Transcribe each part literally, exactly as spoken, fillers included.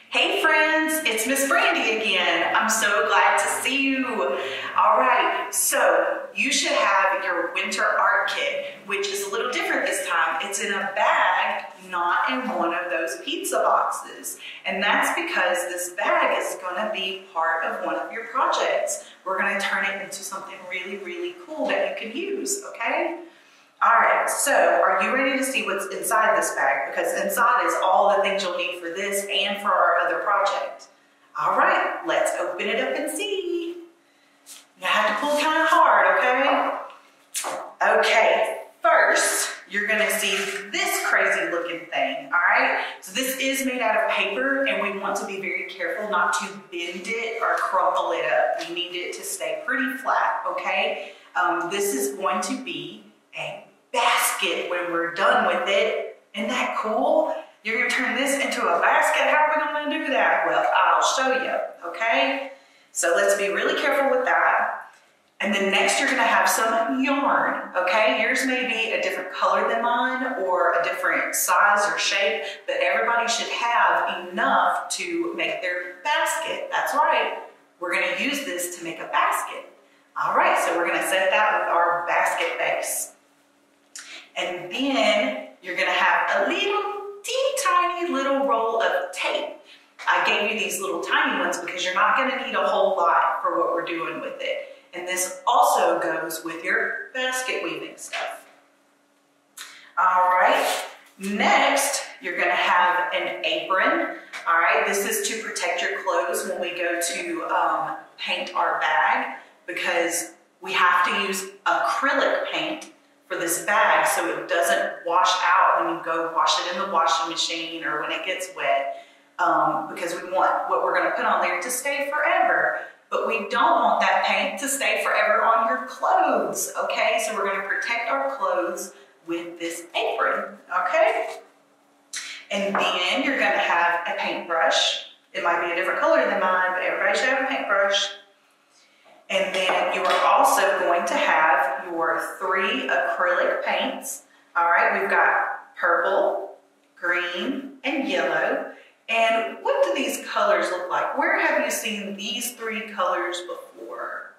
Hey friends, it's Miss Brandy again. I'm so glad to see you. All right, so you should have your winter art kit, which is a little different this time. It's in a bag, not in one of those pizza boxes. And that's because this bag is gonna be part of one of your projects. We're gonna turn it into something really, really cool that you can use, okay? All right, so are you ready to see what's inside this bag? Because inside is all the things you'll need for this and for our other project. All right, let's open it up and see. You have to pull kind of hard, okay? Okay, first, you're gonna see this crazy looking thing, all right? So this is made out of paper and we want to be very careful not to bend it or crumple it up. We need it to stay pretty flat, okay? Um, this is going to be a basket when we're done with it. Isn't that cool? You're gonna turn this into a basket? How are we gonna do that? Well, I'll show you, okay? So let's be really careful with that. And then next you're gonna have some yarn, okay? Yours may be a different color than mine or a different size or shape, but everybody should have enough to make their basket. That's right. We're gonna use this to make a basket. All right, so we're gonna set that with our basket base. And then you're gonna have a little teeny tiny little roll of tape. I gave you these little tiny ones because you're not gonna need a whole lot for what we're doing with it. And this also goes with your basket weaving stuff. All right, next you're gonna have an apron. All right, this is to protect your clothes when we go to um, paint our bag, because we have to use acrylic paint for this bag so it doesn't wash out when you go wash it in the washing machine or when it gets wet, um, because we want what we're going to put on there to stay forever. But we don't want that paint to stay forever on your clothes, okay? So we're going to protect our clothes with this apron, okay? And then you're going to have a paintbrush. It might be a different color than mine, but everybody should have a paintbrush. And then you are also going to have your three acrylic paints. All right, we've got purple, green, and yellow. And what do these colors look like? Where have you seen these three colors before?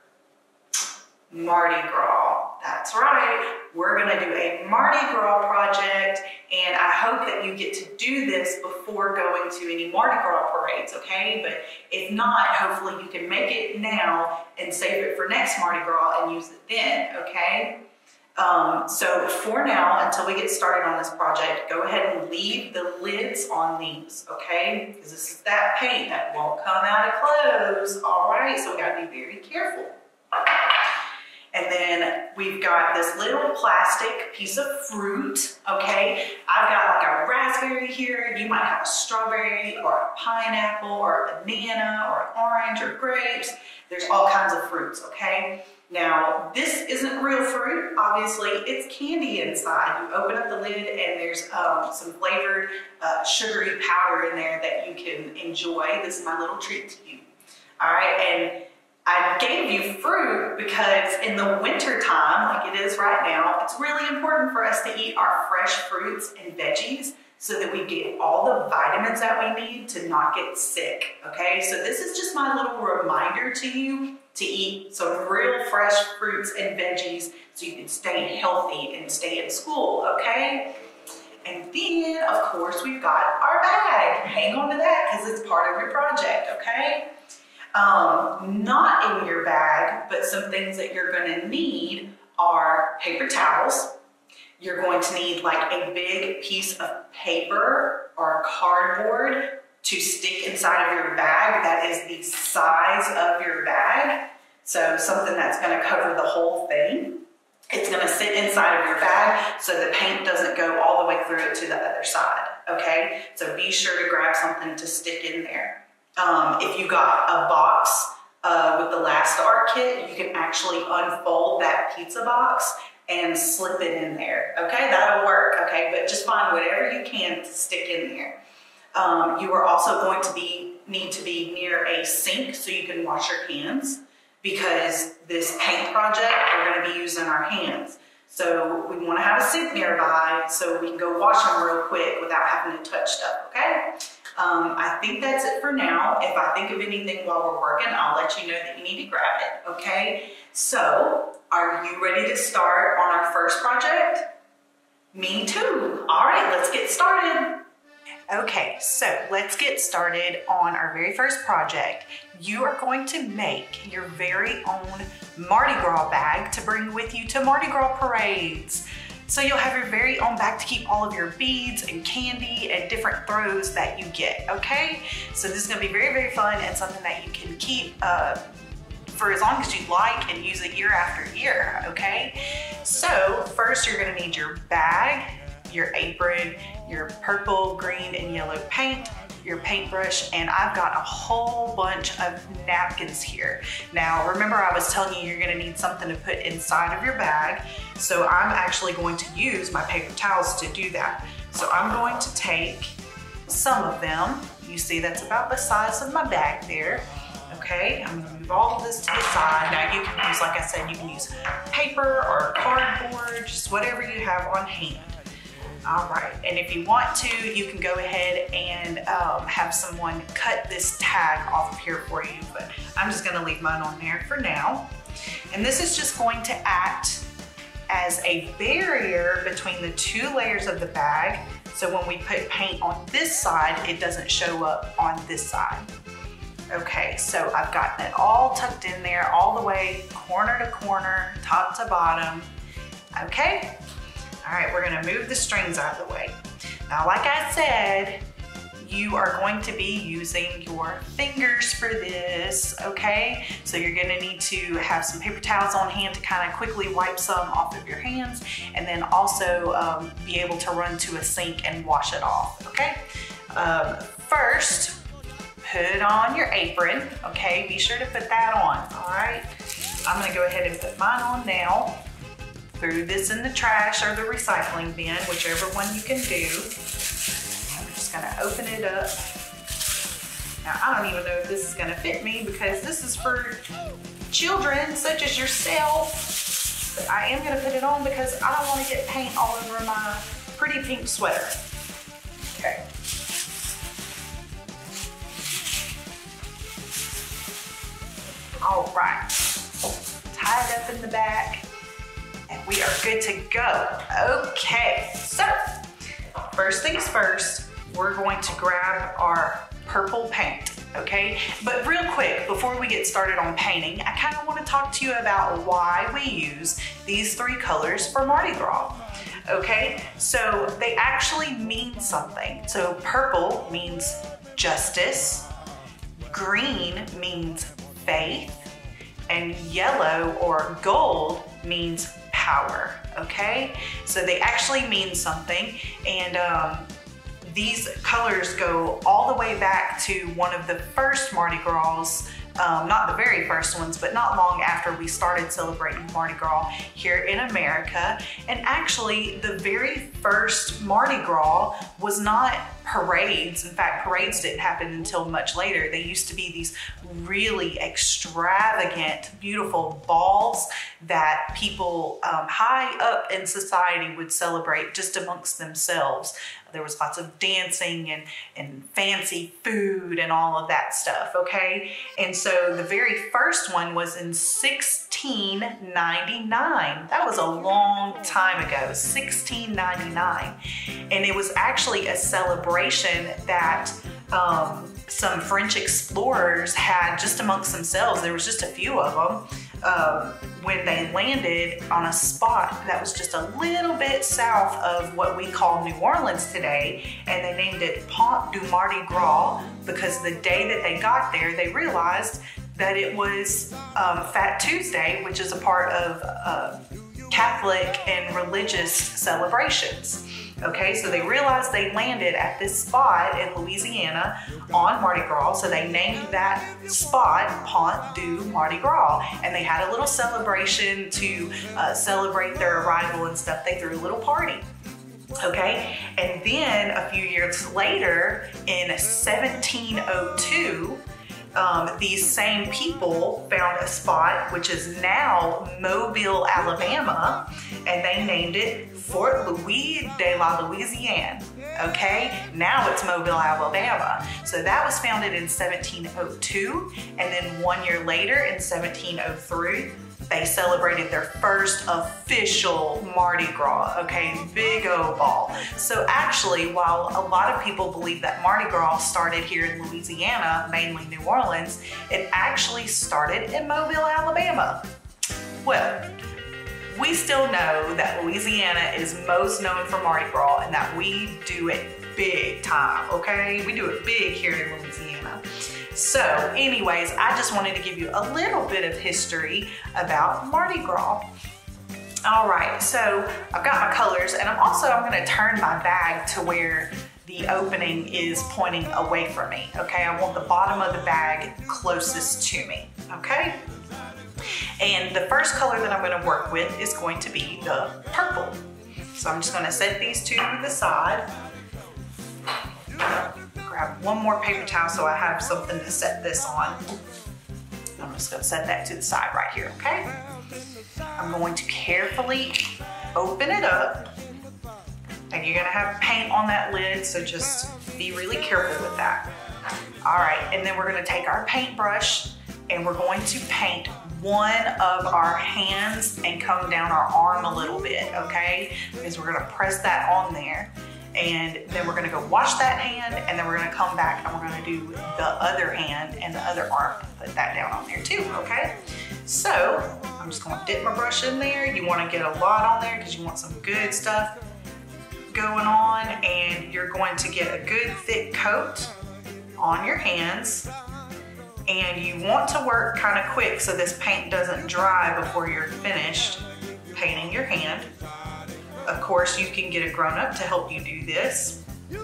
Mardi Gras. That's right. We're going to do a Mardi Gras project, and I hope that you get to do this before going to any Mardi Gras parades, okay? But if not, hopefully you can make it now and save it for next Mardi Gras and use it then, okay? Um, so for now, until we get started on this project, go ahead and leave the lids on these, okay? Because this is that paint that won't come out of clothes, all right? So we got to be very careful. And then we've got this little plastic piece of fruit, okay? I've got like a raspberry here. You might have a strawberry or a pineapple or a banana or an orange or grapes. There's all kinds of fruits, okay? Now, this isn't real fruit, obviously. It's candy inside. You open up the lid and there's um, some flavored uh, sugary powder in there that you can enjoy. This is my little treat to you, all right? And I gave you fruit because in the winter time, like it is right now, it's really important for us to eat our fresh fruits and veggies so that we get all the vitamins that we need to not get sick, okay? So this is just my little reminder to you to eat some real fresh fruits and veggies so you can stay healthy and stay in school, okay? And then, of course, we've got our bag. Hang on to that because it's part of your project, okay? Um, not in your bag, but some things that you're gonna need are paper towels. You're going to need like a big piece of paper or cardboard to stick inside of your bag that is the size of your bag. So something that's gonna cover the whole thing. It's gonna sit inside of your bag so the paint doesn't go all the way through it to the other side, okay? So be sure to grab something to stick in there. Um, if you got a box uh, with the last art kit, you can actually unfold that pizza box and slip it in there, okay? That'll work, okay? But just find whatever you can to stick in there. Um, you are also going to be need to be near a sink so you can wash your hands, because this paint project, we're gonna be using our hands. So we wanna have a sink nearby so we can go wash them real quick without having to touch stuff, okay? Um, I think that's it for now. If I think of anything while we're working, I'll let you know that you need to grab it, okay? So, are you ready to start on our first project? Me too. All right, let's get started. Okay, so let's get started on our very first project. You are going to make your very own Mardi Gras bag to bring with you to Mardi Gras parades. So you'll have your very own bag to keep all of your beads and candy and different throws that you get, okay? So this is gonna be very, very fun and something that you can keep uh, for as long as you like and use it year after year, okay? So first you're gonna need your bag, your apron, your purple, green, and yellow paint, your paintbrush, and I've got a whole bunch of napkins here. Now, remember I was telling you you're gonna need something to put inside of your bag, so I'm actually going to use my paper towels to do that. So I'm going to take some of them. You see that's about the size of my bag there. Okay, I'm gonna move all of this to the side. Now you can use, like I said, you can use paper or cardboard, just whatever you have on hand. All right, and if you want to, you can go ahead and um, have someone cut this tag off of here for you, but I'm just gonna leave mine on there for now. And this is just going to act as a barrier between the two layers of the bag, so when we put paint on this side, it doesn't show up on this side. Okay, so I've gotten it all tucked in there, all the way corner to corner, top to bottom. Okay. All right, we're gonna move the strings out of the way. Now, like I said, you are going to be using your fingers for this, okay? So you're gonna need to have some paper towels on hand to kind of quickly wipe some off of your hands, and then also um, be able to run to a sink and wash it off, okay? Um, first, put on your apron, okay? Be sure to put that on, all right? I'm gonna go ahead and put mine on now. Throw this in the trash or the recycling bin, whichever one you can do. I'm just gonna open it up. Now, I don't even know if this is gonna fit me because this is for children such as yourself. But I am gonna put it on because I don't wanna get paint all over my pretty pink sweater. Okay. All right, tie it up in the back. And we are good to go. Okay, so first things first, we're going to grab our purple paint, okay? But real quick, before we get started on painting, I kind of want to talk to you about why we use these three colors for Mardi Gras, okay? So they actually mean something. So purple means justice, green means faith, and yellow or gold means power, okay? So they actually mean something, and um, these colors go all the way back to one of the first Mardi Gras, um, not the very first ones, but not long after we started celebrating Mardi Gras here in America. And actually, the very first Mardi Gras was not parades. In fact, parades didn't happen until much later. They used to be these really extravagant, beautiful balls that people um, high up in society would celebrate just amongst themselves. There was lots of dancing and, and fancy food and all of that stuff, okay? And so the very first one was in sixteen ninety-nine. That was a long time ago, sixteen ninety-nine. And it was actually a celebration that um, some French explorers had just amongst themselves. There was just a few of them. Um, when they landed on a spot that was just a little bit south of what we call New Orleans today, and they named it Pont du Mardi Gras because the day that they got there, they realized that it was um, Fat Tuesday, which is a part of uh, Catholic and religious celebrations. Okay, so they realized they landed at this spot in Louisiana on Mardi Gras, so they named that spot Pont du Mardi Gras, and they had a little celebration to uh, celebrate their arrival and stuff. They threw a little party. Okay, and then a few years later in seventeen oh two, um, these same people found a spot, which is now Mobile, Alabama, and they named it Fort Louis de la Louisiane. Okay, now it's Mobile, Alabama. So that was founded in seventeen oh two, and then one year later in seventeen oh three, they celebrated their first official Mardi Gras, okay, big old ball. So actually, while a lot of people believe that Mardi Gras started here in Louisiana, mainly New Orleans, it actually started in Mobile, Alabama. Well, we still know that Louisiana is most known for Mardi Gras and that we do it big time, okay? We do it big here in Louisiana. So anyways, I just wanted to give you a little bit of history about Mardi Gras. All right, so I've got my colors, and I'm also, I'm gonna turn my bag to where the opening is pointing away from me, okay? I want the bottom of the bag closest to me, okay? And the first color that I'm gonna work with is going to be the purple. So I'm just gonna set these two to the side. Grab one more paper towel so I have something to set this on. I'm just gonna set that to the side right here, okay? I'm going to carefully open it up, and you're gonna have paint on that lid, so just be really careful with that. All right, and then we're gonna take our paintbrush and we're going to paint one of our hands and come down our arm a little bit, okay? Because we're gonna press that on there. And then we're gonna go wash that hand, and then we're gonna come back and we're gonna do the other hand and the other arm and put that down on there too, okay? So I'm just gonna dip my brush in there. You wanna get a lot on there because you want some good stuff going on, and you're going to get a good thick coat on your hands. And you want to work kind of quick so this paint doesn't dry before you're finished painting your hand. Of course, you can get a grown-up to help you do this.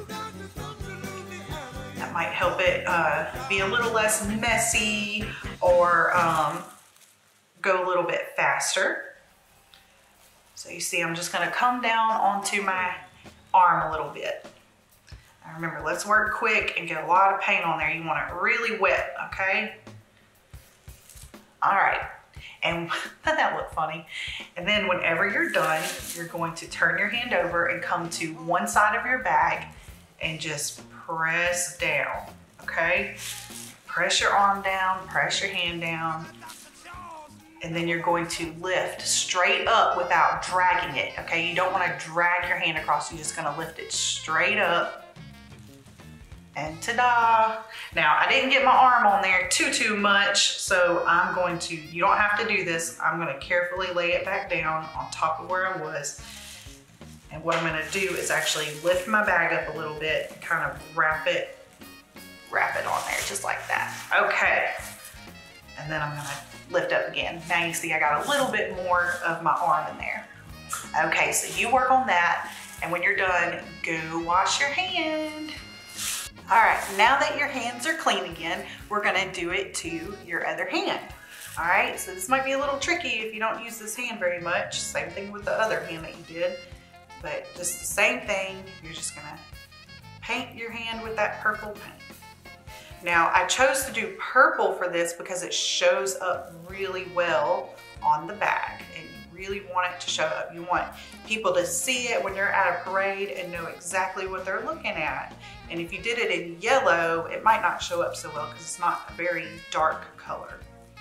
That might help it uh, be a little less messy, or um, go a little bit faster. So you see, I'm just gonna come down onto my arm a little bit. Now remember, let's work quick and get a lot of paint on there. You want it really wet, okay? All right. And doesn't that look funny? And then whenever you're done, you're going to turn your hand over and come to one side of your bag and just press down, okay? Press your arm down, press your hand down, and then you're going to lift straight up without dragging it, okay? You don't want to drag your hand across, you're just gonna lift it straight up. And ta-da! Now, I didn't get my arm on there too, too much, so I'm going to, you don't have to do this, I'm gonna carefully lay it back down on top of where I was. And what I'm gonna do is actually lift my bag up a little bit and kind of wrap it, wrap it on there, just like that. Okay. And then I'm gonna lift up again. Now you see I got a little bit more of my arm in there. Okay, so you work on that, and when you're done, go wash your hand. All right, now that your hands are clean again, we're gonna do it to your other hand. All right, so this might be a little tricky if you don't use this hand very much. Same thing with the other hand that you did, but just the same thing. You're just gonna paint your hand with that purple paint. Now, I chose to do purple for this because it shows up really well on the bag, and you really want it to show up. You want people to see it when you're at a parade and know exactly what they're looking at. And if you did it in yellow, it might not show up so well because it's not a very dark color.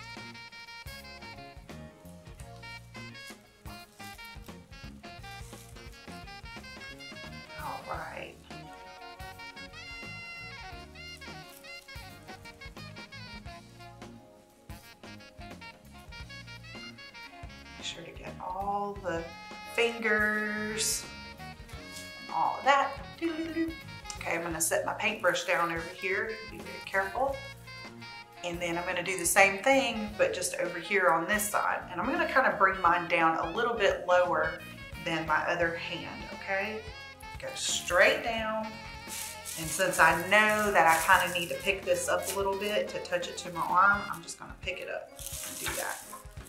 All right. Be sure to get all the fingers and all of that. Doo-doo-doo. Okay, I'm gonna set my paintbrush down over here. Be very careful. And then I'm gonna do the same thing, but just over here on this side. And I'm gonna kind of bring mine down a little bit lower than my other hand, okay? Go straight down. And since I know that I kind of need to pick this up a little bit to touch it to my arm, I'm just gonna pick it up and do that.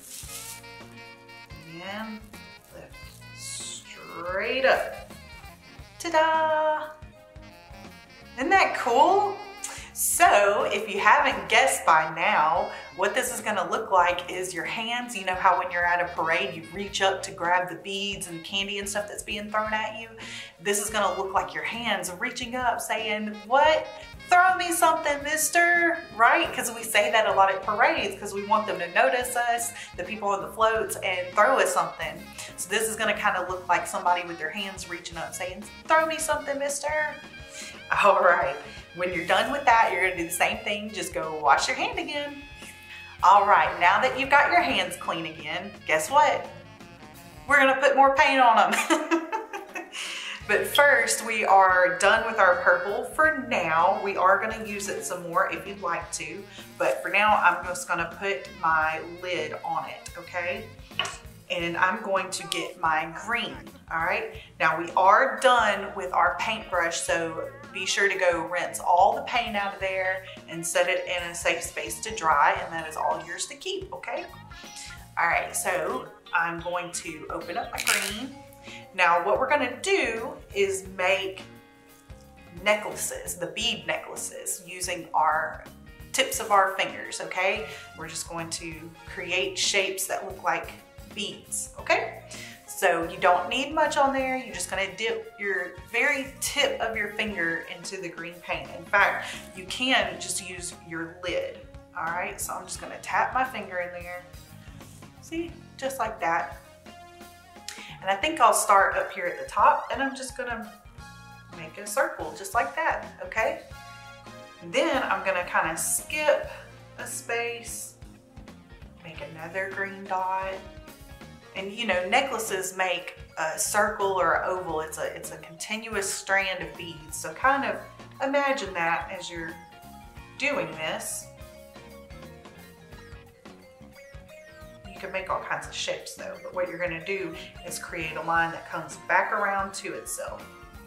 And lift straight up. Ta-da! Isn't that cool? So if you haven't guessed by now, what this is gonna look like is your hands. You know how when you're at a parade, you reach up to grab the beads and candy and stuff that's being thrown at you? This is gonna look like your hands reaching up saying, what? Throw me something, mister, right? Because we say that a lot at parades because we want them to notice us, the people on the floats, and throw us something. So this is gonna kind of look like somebody with their hands reaching up saying, throw me something, mister. All right, when you're done with that, you're gonna do the same thing, just go wash your hand again. All right, now that you've got your hands clean again, guess what? We're gonna put more paint on them. But first, we are done with our purple for now. We are gonna use it some more if you'd like to, but for now, I'm just gonna put my lid on it, okay? And I'm going to get my green, all right? Now we are done with our paintbrush, so be sure to go rinse all the paint out of there and set it in a safe space to dry, and that is all yours to keep, okay? All right, so I'm going to open up my green. Now what we're gonna do is make necklaces, the bead necklaces, using our tips of our fingers, okay? We're just going to create shapes that look like beads, okay? So you don't need much on there. You're just gonna dip your very tip of your finger into the green paint. In fact, you can just use your lid, all right? So I'm just gonna tap my finger in there. See, just like that. And I think I'll start up here at the top, and I'm just gonna make a circle just like that, okay? And then I'm gonna kind of skip a space, make another green dot. And you know, necklaces make a circle or an oval. It's a, it's a continuous strand of beads. So kind of imagine that as you're doing this. You can make all kinds of shapes though, but what you're gonna do is create a line that comes back around to itself.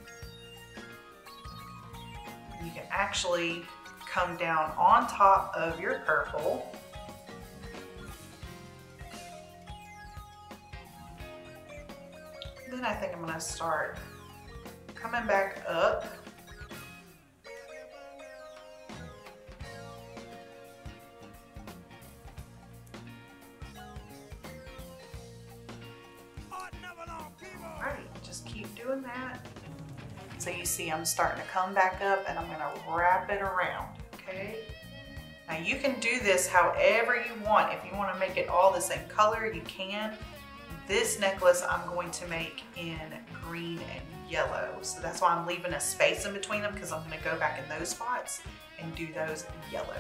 You can actually come down on top of your purple. Then I think I'm gonna start coming back up. Alright, just keep doing that. So you see I'm starting to come back up, and I'm gonna wrap it around, okay? Now you can do this however you want. If you wanna make it all the same color, you can. This necklace I'm going to make in green and yellow. So that's why I'm leaving a space in between them, because I'm gonna go back in those spots and do those in yellow.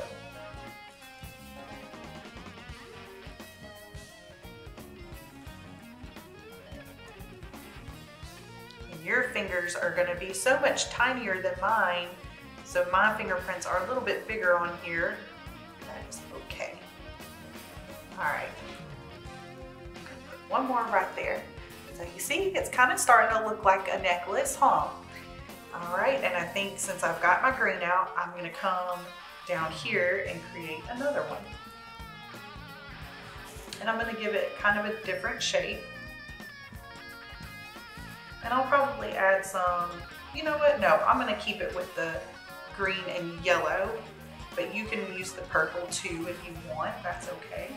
And your fingers are gonna be so much tinier than mine, so my fingerprints are a little bit bigger on here. That's okay. All right. One more right there. So you see, it's kind of starting to look like a necklace, huh? All right, and I think since I've got my green out, I'm gonna come down here and create another one. And I'm gonna give it kind of a different shape. And I'll probably add some, you know what? No, I'm gonna keep it with the green and yellow, but you can use the purple too if you want, that's okay.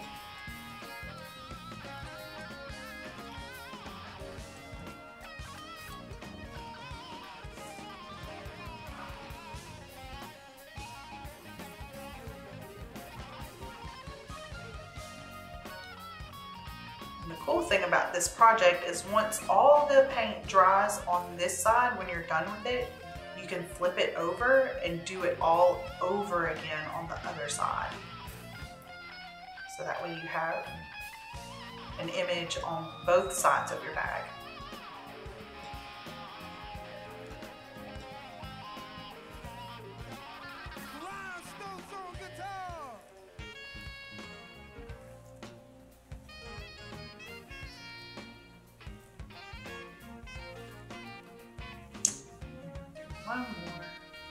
And the cool thing about this project is once all the paint dries on this side, when you're done with it, you can flip it over and do it all over again on the other side. So that way you have an image on both sides of your bag. One more.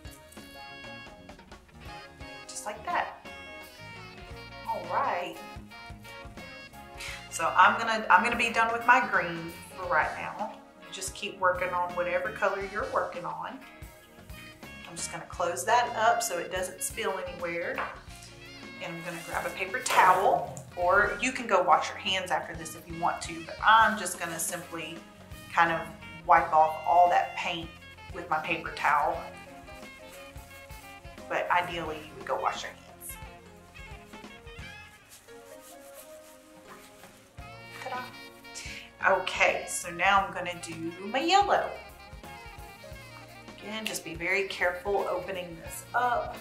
Just like that. All right. So I'm gonna I'm gonna be done with my green for right now. You just keep working on whatever color you're working on. I'm just gonna close that up so it doesn't spill anywhere. And I'm gonna grab a paper towel, or you can go wash your hands after this if you want to, but I'm just gonna simply kind of wipe off all that paint with my paper towel. But ideally, you would go wash your hands. Ta-da. Okay, so now I'm gonna do my yellow. Again, just be very careful opening this up.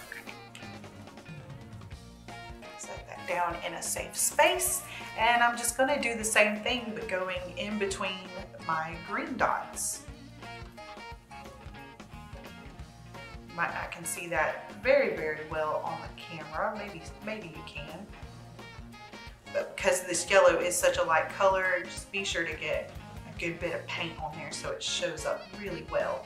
Set that down in a safe space. And I'm just gonna do the same thing, but going in between my green dots. You might not can see that very, very well on the camera. Maybe, maybe you can. But because this yellow is such a light color, just be sure to get a good bit of paint on there so it shows up really well.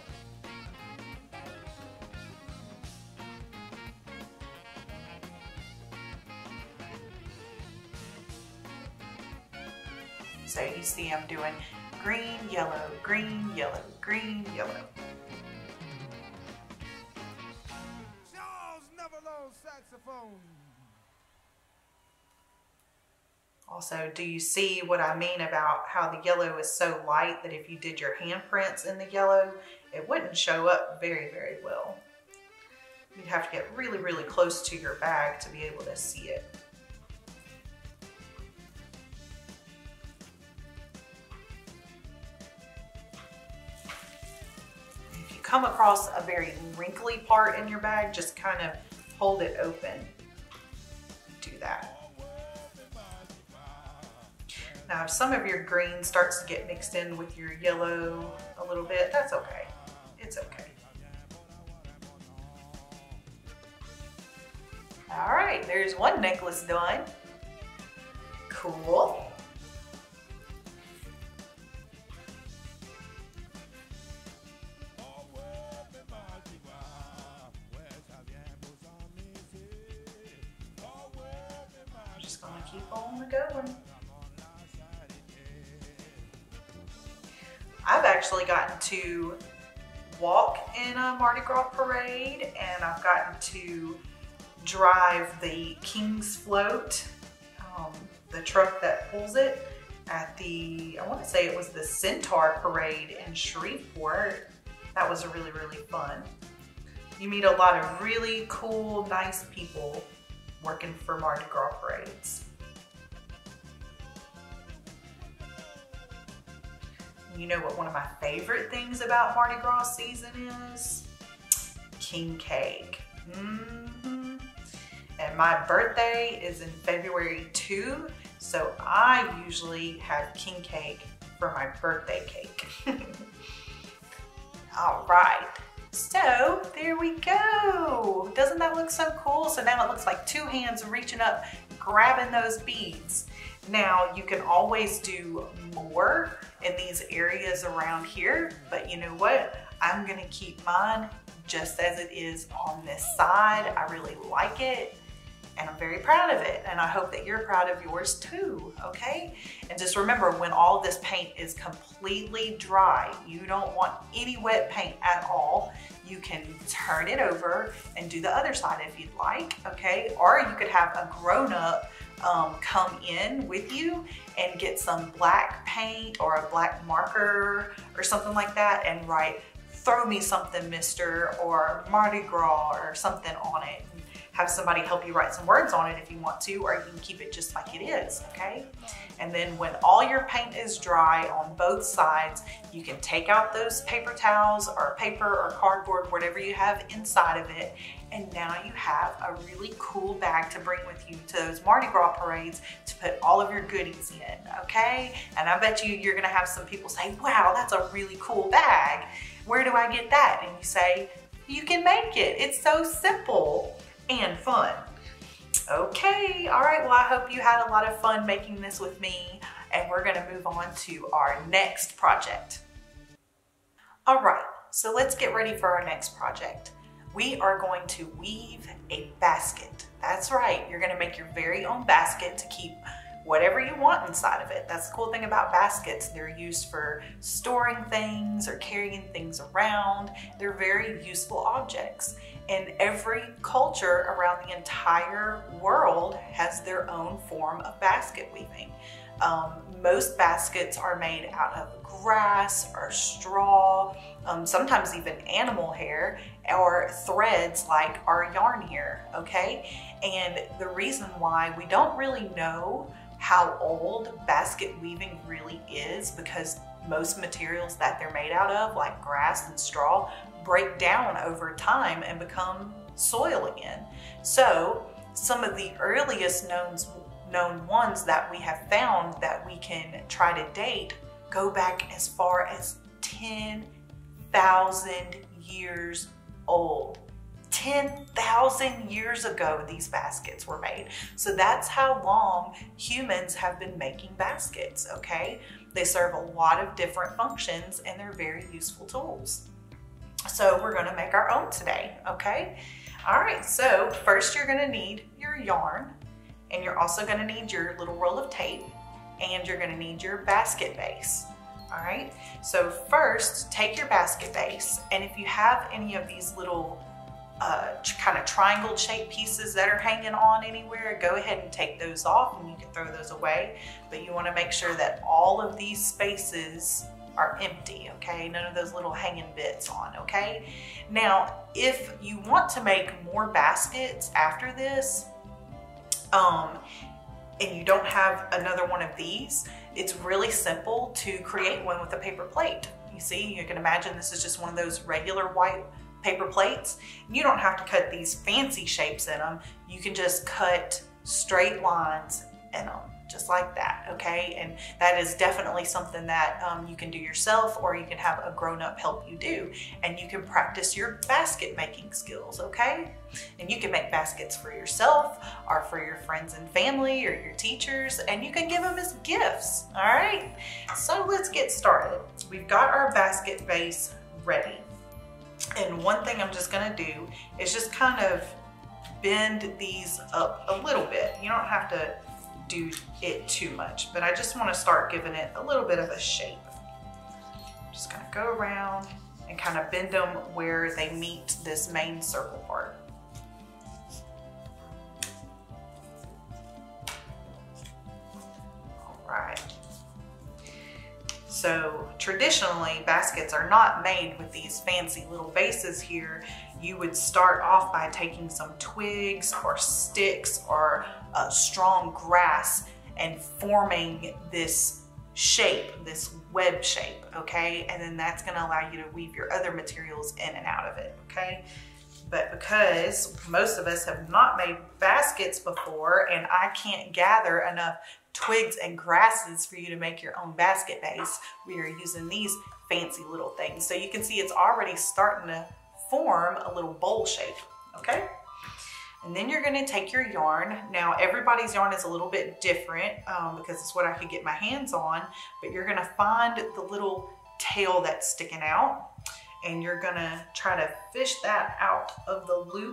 So you see I'm doing green, yellow, green, yellow, green, yellow. Also, do you see what I mean about how the yellow is so light that if you did your handprints in the yellow, it wouldn't show up very, very well. You'd have to get really, really close to your bag to be able to see it. If you come across a very wrinkly part in your bag, just kind of hold it open. Do that. Now, if some of your green starts to get mixed in with your yellow a little bit, that's okay. It's okay. All right, there's one necklace done. Cool. I'm just gonna keep on going. I've actually gotten to walk in a Mardi Gras parade, and I've gotten to drive the King's Float, um, the truck that pulls it, at the, I want to say it was the Centaur Parade in Shreveport. That was really, really fun. You meet a lot of really cool, nice people working for Mardi Gras parades. You know what one of my favorite things about Mardi Gras season is? King cake. Mm-hmm. And my birthday is in February too, so I usually have king cake for my birthday cake. All right, so there we go. Doesn't that look so cool? So now it looks like two hands reaching up, grabbing those beads. Now you can always do more in these areas around here, but you know what? I'm gonna keep mine just as it is on this side. I really like it and I'm very proud of it, and I hope that you're proud of yours too, okay? And just remember, when all this paint is completely dry, you don't want any wet paint at all, you can turn it over and do the other side if you'd like, okay? Or you could have a grown-up um, come in with you and get some black paint or a black marker or something like that and write, "Throw me something, mister," or Mardi Gras or something on it. Have somebody help you write some words on it if you want to, or you can keep it just like it is, okay? And then when all your paint is dry on both sides, you can take out those paper towels or paper or cardboard, whatever you have inside of it, and now you have a really cool bag to bring with you to those Mardi Gras parades to put all of your goodies in, okay? And I bet you you're gonna have some people say, "Wow, that's a really cool bag. Where do I get that?" And you say, you can make it. It's so simple and fun. Okay, all right, well, I hope you had a lot of fun making this with me, and we're gonna move on to our next project. All right, so let's get ready for our next project. We are going to weave a basket. That's right, you're gonna make your very own basket to keep whatever you want inside of it. That's the cool thing about baskets. They're used for storing things or carrying things around. They're very useful objects. And every culture around the entire world has their own form of basket weaving. Um, most baskets are made out of grass or straw, um, sometimes even animal hair or threads like our yarn here, okay? And the reason why we don't really know how old basket weaving really is, because most materials that they're made out of, like grass and straw, break down over time and become soil again. So some of the earliest known, known ones that we have found that we can try to date go back as far as ten thousand years old. ten thousand years ago, these baskets were made. So that's how long humans have been making baskets, okay? They serve a lot of different functions and they're very useful tools. So we're gonna make our own today, okay? All right, so first you're gonna need your yarn, and you're also gonna need your little roll of tape, and you're gonna need your basket base. All right, so first take your basket base, and if you have any of these little uh, kind of triangle shaped pieces that are hanging on anywhere, go ahead and take those off and you can throw those away. But you wanna make sure that all of these spaces are empty, okay? None of those little hanging bits on, okay? Now, if you want to make more baskets after this, um, and you don't have another one of these, it's really simple to create one with a paper plate. You see, you can imagine this is just one of those regular white paper plates. You don't have to cut these fancy shapes in them. You can just cut straight lines in them, just like that, okay? And that is definitely something that um, you can do yourself, or you can have a grown-up help you do, and you can practice your basket making skills, okay? And you can make baskets for yourself or for your friends and family or your teachers, and you can give them as gifts, all right? So let's get started. We've got our basket base ready. And one thing I'm just gonna do is just kind of bend these up a little bit. You don't have to do it too much, but I just want to start giving it a little bit of a shape. I'm just gonna go around and kind of bend them where they meet this main circle part. All right. So traditionally, baskets are not made with these fancy little bases here. You would start off by taking some twigs or sticks or uh, strong grass and forming this shape, this web shape, okay? And then that's gonna allow you to weave your other materials in and out of it, okay? But because most of us have not made baskets before, and I can't gather enough twigs and grasses for you to make your own basket base, we are using these fancy little things. So you can see it's already starting to form a little bowl shape, okay? And then you're gonna take your yarn. Now everybody's yarn is a little bit different um, because it's what I could get my hands on, but you're gonna find the little tail that's sticking out, and you're gonna try to fish that out of the loop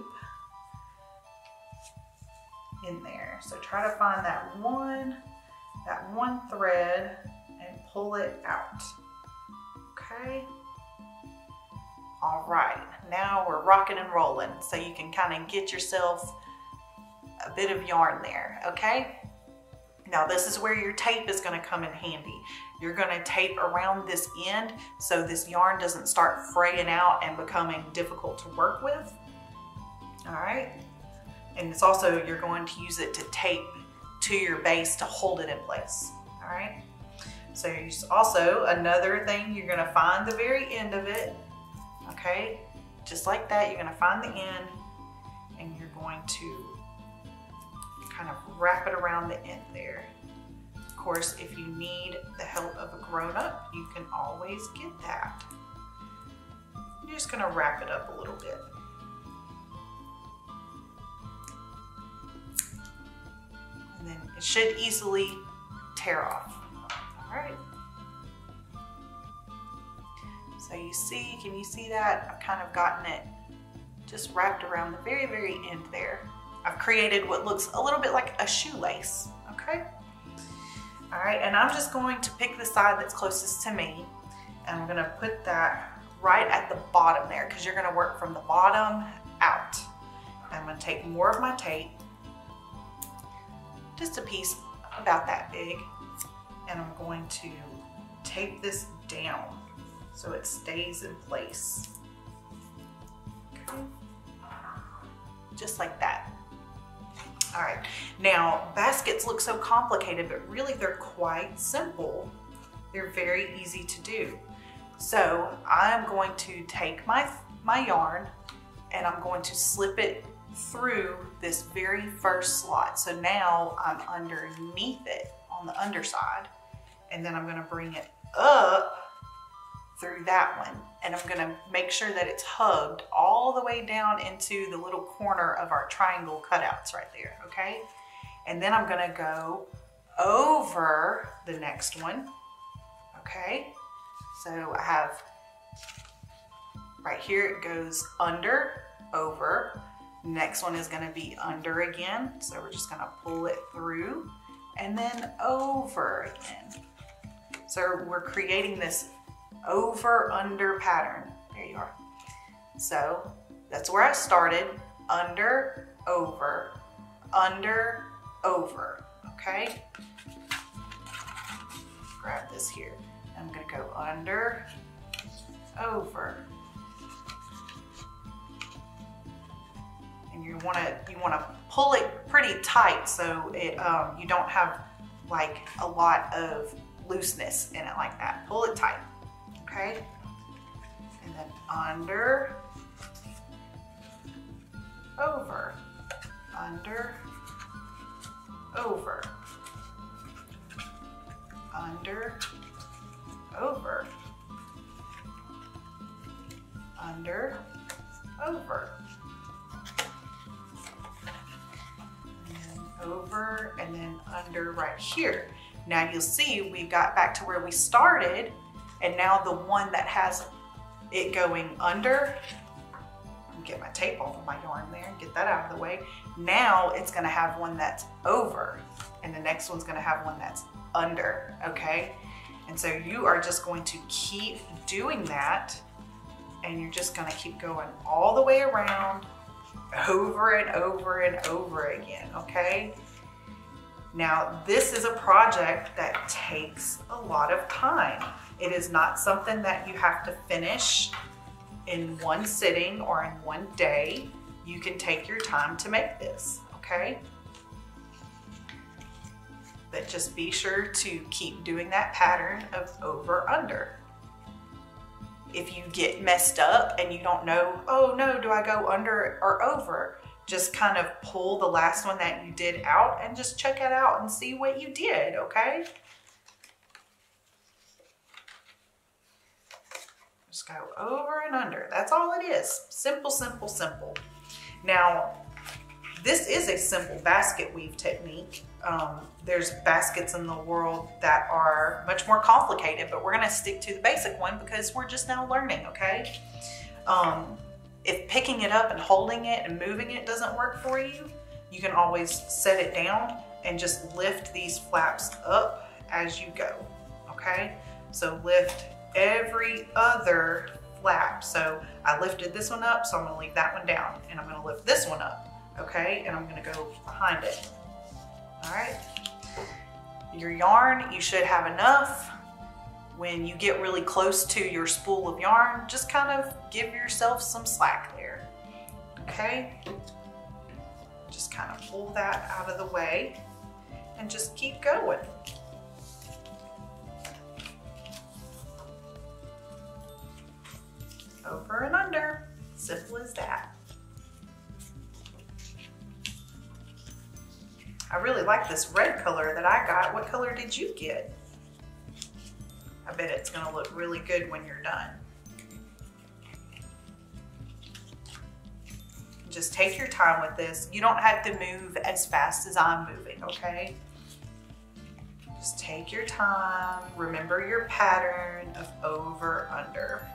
in there. So try to find that one, that one thread and pull it out, okay? All right, now we're rocking and rolling. So you can kind of get yourself a bit of yarn there, okay? Now this is where your tape is gonna come in handy. You're gonna tape around this end so this yarn doesn't start fraying out and becoming difficult to work with, all right? And it's also, you're going to use it to tape to your base to hold it in place, all right? So also another thing, you're gonna find the very end of it, okay? Just like that, you're gonna find the end and you're going to kind of wrap it around the end there. Of course, if you need the help of a grown-up, you can always get that. You're just gonna wrap it up a little bit. And then it should easily tear off, all right? So you see, can you see that? I've kind of gotten it just wrapped around the very, very end there. I've created what looks a little bit like a shoelace, okay? All right, and I'm just going to pick the side that's closest to me, and I'm gonna put that right at the bottom there, because you're gonna work from the bottom out. I'm gonna take more of my tape, just a piece about that big, and I'm going to tape this down so it stays in place. Okay. Just like that. All right, now baskets look so complicated, but really they're quite simple. They're very easy to do. So I'm going to take my, my yarn and I'm going to slip it through this very first slot. So now I'm underneath it on the underside, and then I'm gonna bring it up through that one, and I'm gonna make sure that it's hugged all the way down into the little corner of our triangle cutouts right there, okay? And then I'm gonna go over the next one, okay? So I have, right here it goes under, over. Next one is gonna be under again. So we're just gonna pull it through and then over again. So we're creating this over under pattern. There you are. So that's where I started, under, over, under, over, okay? Grab this here. I'm gonna go under, over. And you wanna, you wanna pull it pretty tight so it, um, you don't have like a lot of looseness in it like that. Pull it tight, okay? And then under, over, under, over, under, over, under, over, and over, and then under right here. Now you'll see we got back to where we started, and now the one that has it going under, get my tape off of my yarn there, get that out of the way. Now it's gonna have one that's over, and the next one's gonna have one that's under, okay? And so you are just going to keep doing that, and you're just gonna keep going all the way around, over and over and over again, okay? Now, this is a project that takes a lot of time. It is not something that you have to finish in one sitting or in one day. You can take your time to make this, okay? But just be sure to keep doing that pattern of over, under. If you get messed up and you don't know, oh no, do I go under or over? Just kind of pull the last one that you did out and just check it out and see what you did, okay? Just go over and under. That's all it is. Simple, simple, simple. Now, this is a simple basket weave technique. Um, there's baskets in the world that are much more complicated, but we're gonna stick to the basic one because we're just now learning, okay? Um, if picking it up and holding it and moving it doesn't work for you, you can always set it down and just lift these flaps up as you go, okay? So lift every other flap. So I lifted this one up, so I'm gonna leave that one down, and I'm gonna lift this one up, okay? And I'm gonna go behind it, all right? Your yarn, you should have enough. When you get really close to your spool of yarn, just kind of give yourself some slack there, okay? Just kind of pull that out of the way and just keep going. Over and under, simple as that. I really like this red color that I got. What color did you get? I bet it's gonna look really good when you're done. Just take your time with this. You don't have to move as fast as I'm moving, okay? Just take your time. Remember your pattern of over, under.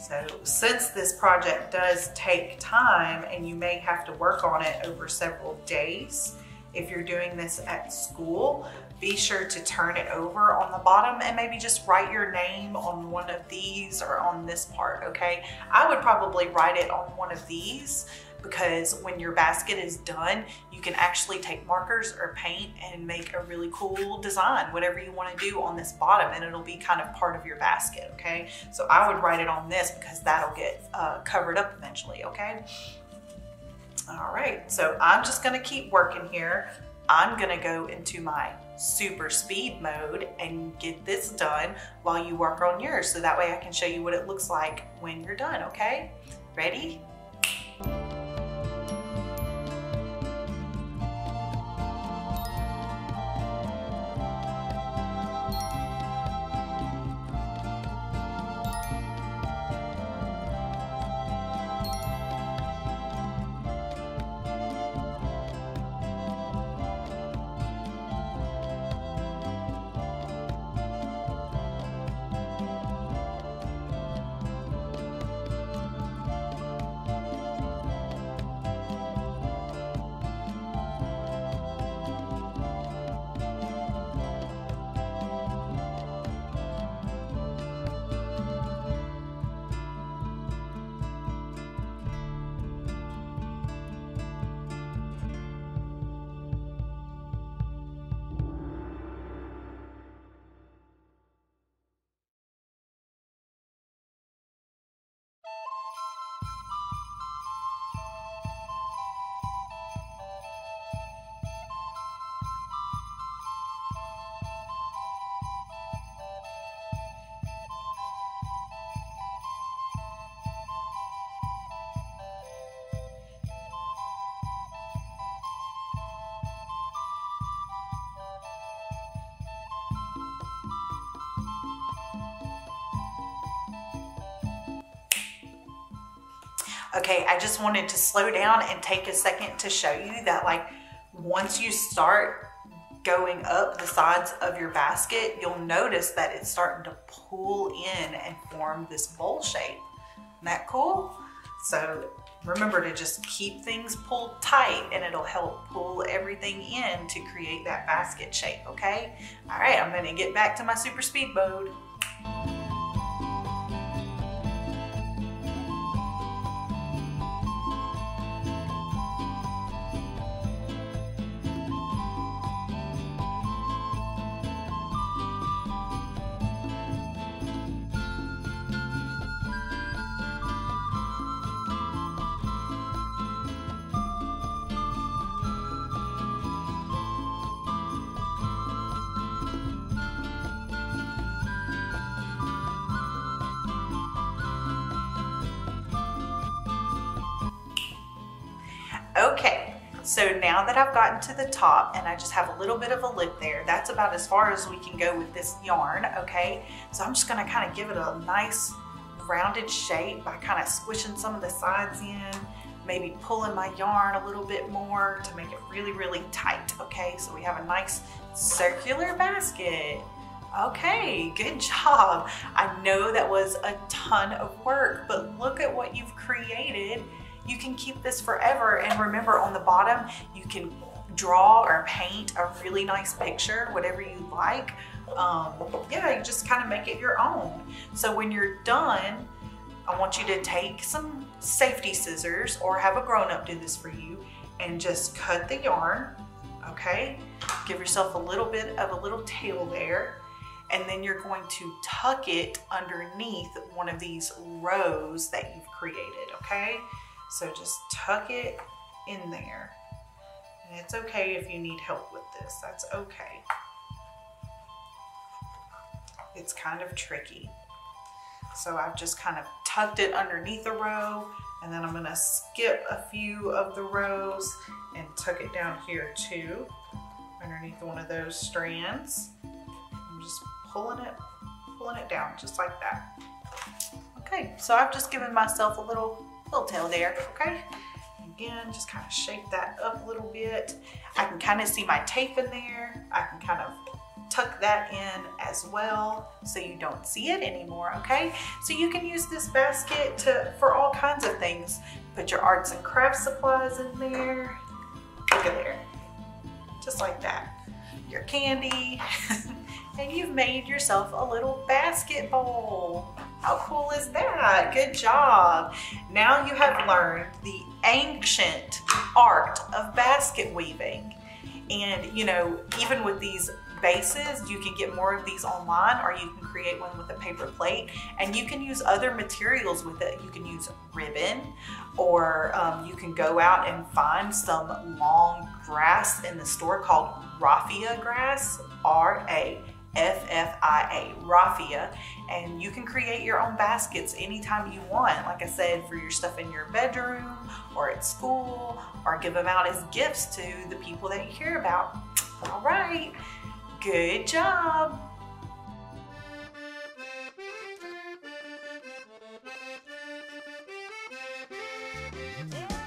So since this project does take time and you may have to work on it over several days, if you're doing this at school, be sure to turn it over on the bottom and maybe just write your name on one of these or on this part, okay? I would probably write it on one of these, because when your basket is done, you can actually take markers or paint and make a really cool design, whatever you want to do on this bottom, and it'll be kind of part of your basket, okay? So I would write it on this because that'll get uh, covered up eventually, okay? All right, so I'm just gonna keep working here. I'm gonna go into my super speed mode and get this done while you work on yours, so that way I can show you what it looks like when you're done, okay? Ready? Okay, I just wanted to slow down and take a second to show you that, like, once you start going up the sides of your basket, you'll notice that it's starting to pull in and form this bowl shape. Isn't that cool? So remember to just keep things pulled tight and it'll help pull everything in to create that basket shape, okay? All right, I'm gonna get back to my super speed mode. Okay, so now that I've gotten to the top and I just have a little bit of a lip there, that's about as far as we can go with this yarn, okay? So I'm just gonna kind of give it a nice rounded shape by kind of squishing some of the sides in, maybe pulling my yarn a little bit more to make it really, really tight, okay? So we have a nice circular basket. Okay, good job. I know that was a ton of work, but look at what you've created. You can keep this forever, and remember, on the bottom you can draw or paint a really nice picture, whatever you like. Um, yeah, you just kind of make it your own. So when you're done, I want you to take some safety scissors, or have a grown-up do this for you, and just cut the yarn, okay? Give yourself a little bit of a little tail there, and then you're going to tuck it underneath one of these rows that you've created, okay? So just tuck it in there. And it's okay if you need help with this, that's okay. It's kind of tricky. So I've just kind of tucked it underneath a row, and then I'm gonna skip a few of the rows and tuck it down here too, underneath one of those strands. I'm just pulling it, pulling it down just like that. Okay, so I've just given myself a little little tail there, okay? Again, just kind of shape that up a little bit. I can kind of see my tape in there. I can kind of tuck that in as well so you don't see it anymore, okay? So you can use this basket to for all kinds of things. Put your arts and crafts supplies in there. Look at there, just like that. Your candy, and you've made yourself a little basket bowl. How cool is that? Good job. Now you have learned the ancient art of basket weaving. And you know, even with these bases, you can get more of these online, or you can create one with a paper plate, and you can use other materials with it. You can use ribbon, or um, you can go out and find some long grass in the store called raffia grass, R A F F I A, raffia, and you can create your own baskets anytime you want. Like I said, for your stuff in your bedroom or at school, or give them out as gifts to the people that you care about. All right. Good job. Yeah.